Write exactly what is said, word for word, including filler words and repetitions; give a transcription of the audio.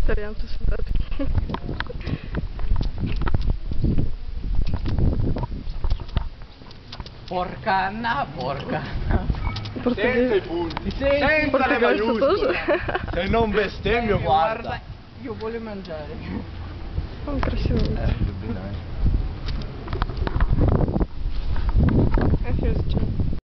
Speriamo sudati. Porca Anna, porca Senza i punti, Sei senza le maiuscole. Se non bestemmio, guarda. Io voglio mangiare. Un crescimento. Eh,